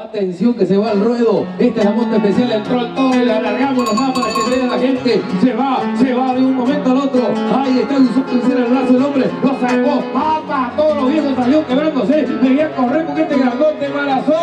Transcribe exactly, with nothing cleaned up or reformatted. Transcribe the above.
Atención que se va al ruedo. Esta es la monta especial, entró al todo y la alargamos nomás para que vea la gente. Se va, se va de un momento al otro. Ahí está usando el brazo del hombre. Lo sacó. ¡Papa! Todos los viejos salió quebrándose. Venía a correr con este grandote Malazón.